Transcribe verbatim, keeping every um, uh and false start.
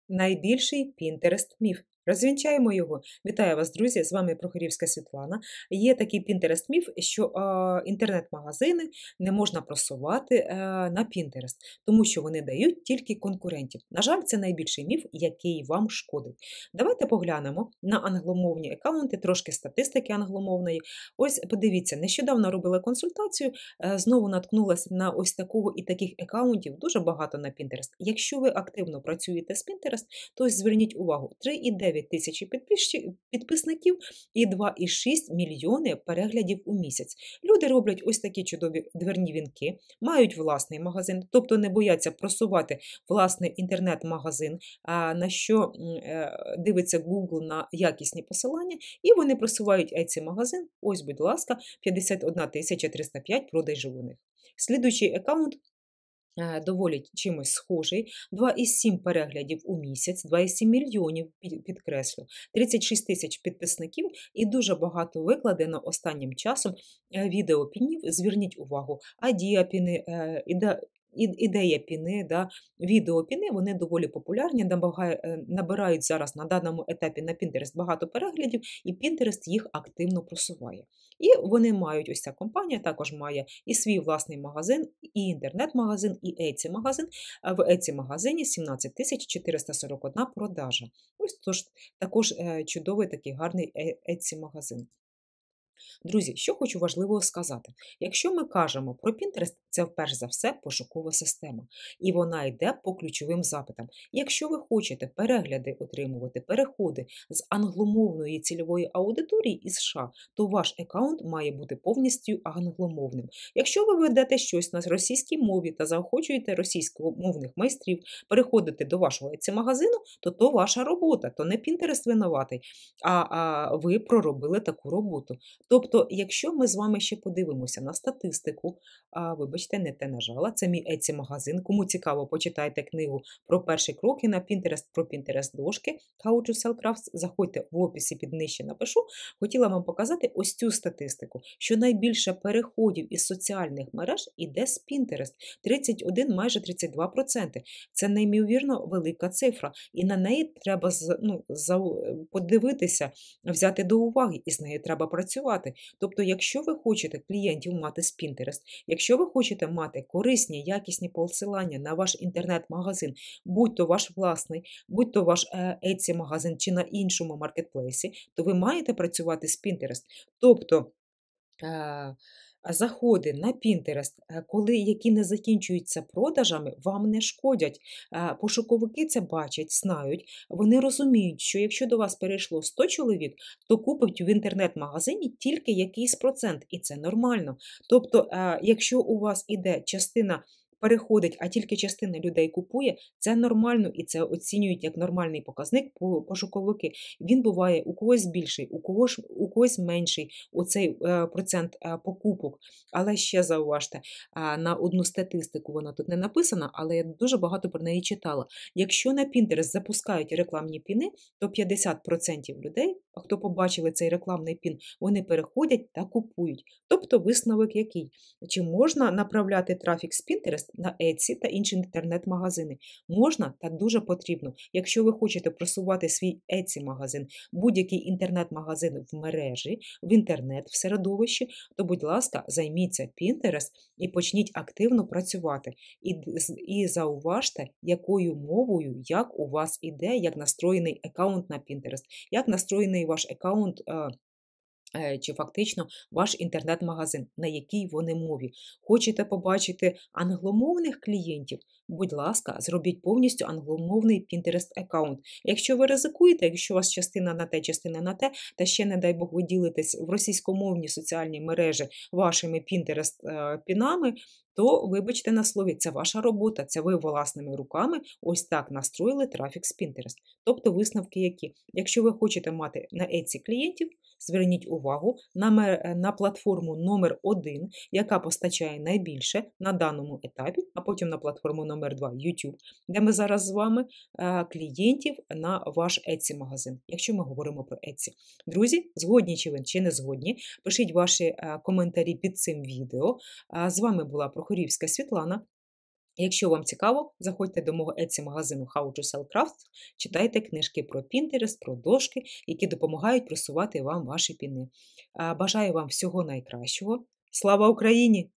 Найбільший Пінтерест-міф. Розвінчаємо його. Вітаю вас, друзі! З вами Прохорівська Світлана. Є такий Пінтерест-міф, що е, інтернет-магазини не можна просувати е, на Пінтерест, тому що вони дають тільки конкурентів. На жаль, це найбільший міф, який вам шкодить. Давайте поглянемо на англомовні аккаунти, трошки статистики англомовної. Ось подивіться, нещодавно робила консультацію, е, знову наткнулася на ось такого і таких аккаунтів, дуже багато на Пінтерест. Якщо ви активно працюєте з Пінтерест, то зверніть увагу, три і дев'ять тисячі підписників і два і шість мільйони переглядів у місяць. Люди роблять ось такі чудові дверні вінки, мають власний магазин, тобто не бояться просувати власний інтернет-магазин, на що дивиться Google на якісні посилання, і вони просувають Etsy-магазин. Ось, будь ласка, п'ятдесят одна тисяча триста п'ять продажів у них. Слідуючий аккаунт доволі чимось схожий, два і сім переглядів у місяць, два і сім мільйонів, підкреслю, тридцять шість тисяч підписників і дуже багато викладено останнім часом відеопінів. Зверніть увагу, адіапіни, ідея піни, да, відеопіни, вони доволі популярні, набирають зараз на даному етапі на Pinterest багато переглядів, і Pinterest їх активно просуває. І вони мають, ось ця компанія також має і свій власний магазин, і інтернет-магазин, і Etsy-магазин. В Etsy-магазині сімнадцять тисяч чотириста сорок одна продажа. Ось тож, також чудовий такий гарний Etsy-магазин. Друзі, що хочу важливо сказати. Якщо ми кажемо про Pinterest, це перш за все пошукова система. І вона йде по ключовим запитам. Якщо ви хочете перегляди отримувати, переходи з англомовної цільової аудиторії із США, то ваш аккаунт має бути повністю англомовним. Якщо ви ведете щось на російській мові та заохочуєте російськомовних майстрів переходити до вашого Etsy-магазину, то то ваша робота, то не Pinterest винуватий, а, а ви проробили таку роботу. Тобто, якщо ми з вами ще подивимося на статистику, а, вибачте, не те нажала, це мій Etsy-магазин, кому цікаво, почитайте книгу про перші кроки на Pinterest, про Pinterest-дошки, How to Sell Crafts, заходьте в описі під нижче напишу. Хотіла вам показати ось цю статистику, що найбільше переходів із соціальних мереж іде з Pinterest, тридцять один, майже тридцять два відсотки. Це неймовірно велика цифра, і на неї треба ну, подивитися, взяти до уваги, і з нею треба працювати. Тобто, якщо ви хочете клієнтів мати з Pinterest, якщо ви хочете мати корисні, якісні посилання на ваш інтернет-магазин, будь то ваш власний, будь то ваш Etsy-магазин чи на іншому маркетплейсі, то ви маєте працювати з Pinterest. Тобто, заходи на Pinterest, коли, які не закінчуються продажами, вам не шкодять. Пошуковики це бачать, знають, вони розуміють, що якщо до вас перейшло сто чоловік, то купить в інтернет-магазині тільки якийсь процент, і це нормально. Тобто, якщо у вас іде частина переходить, а тільки частина людей купує, це нормально і це оцінюють як нормальний показник пошуковики. Він буває у когось більший, у когось, у когось менший оцей е, процент е, покупок. Але ще зауважте, е, на одну статистику вона тут не написана, але я дуже багато про неї читала. Якщо на Pinterest запускають рекламні піни, то п'ятдесят відсотків людей, хто побачили цей рекламний пін, вони переходять та купують. Тобто висновок який? Чи можна направляти трафік з Pinterest на Etsy та інші інтернет-магазини? Можна та дуже потрібно. Якщо ви хочете просувати свій Etsy-магазин, будь-який інтернет-магазин в мережі, в інтернет, в середовищі, то, будь ласка, займіться Pinterest і почніть активно працювати. І, і зауважте, якою мовою, як у вас іде, як настроєний аккаунт на Pinterest, як настроєний ваш аккаунт чи фактично ваш інтернет-магазин, на якій вони мові. Хочете побачити англомовних клієнтів? Будь ласка, зробіть повністю англомовний Pinterest-аккаунт. Якщо ви ризикуєте, якщо у вас частина на те, частина на те, та ще, не дай Бог, ви ділитесь в російськомовні соціальні мережі вашими Pinterest-пінами, то, вибачте на слові, це ваша робота, це ви власними руками ось так настроїли трафік з Pinterest. Тобто висновки які? Якщо ви хочете мати на Etsy клієнтів, зверніть увагу на, на платформу номер один, яка постачає найбільше на даному етапі, а потім на платформу номер два YouTube, де ми зараз з вами клієнтів на ваш Etsy-магазин, якщо ми говоримо про Etsy. Друзі, згодні чи ви, чи не згодні, пишіть ваші коментарі під цим відео. З вами була Прохорівська Світлана. Якщо вам цікаво, заходьте до мого Etsy-магазину How to Sell Crafts, читайте книжки про Pinterest, про дошки, які допомагають просувати вам ваші піни. А, Бажаю вам всього найкращого. Слава Україні!